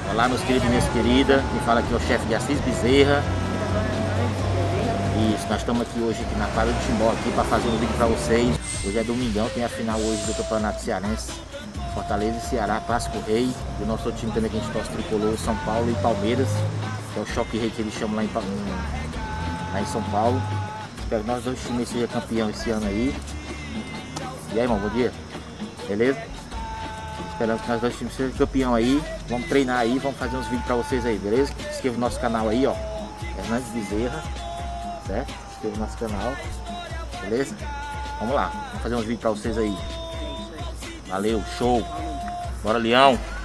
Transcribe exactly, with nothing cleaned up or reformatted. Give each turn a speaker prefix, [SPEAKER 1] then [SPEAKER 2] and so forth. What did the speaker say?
[SPEAKER 1] Olá, meus queridos e minhas queridas. Quem fala aqui é o chefe de Assis Bezerra. Isso, nós estamos aqui hoje aqui na Quadra do Timbó aqui para fazer um vídeo para vocês. Hoje é domingão, tem a final hoje do Campeonato Cearense. Fortaleza e Ceará, Clássico Rei. E o nosso time também que a gente torce tricolor, São Paulo e Palmeiras. Que é o choque rei que eles chamam lá em, lá em São Paulo. Espero que nós dois times sejam campeão esse ano aí. E aí, irmão, bom dia. Beleza? Esperando que nós dois times sejam campeão aí. Vamos treinar aí, vamos fazer uns vídeos pra vocês aí, beleza? Se inscreva no nosso canal aí, ó. Hernandes Bezerra, certo? Se inscreva no nosso canal, beleza? Vamos lá, vamos fazer uns vídeos pra vocês aí. Valeu, show! Bora, Leão!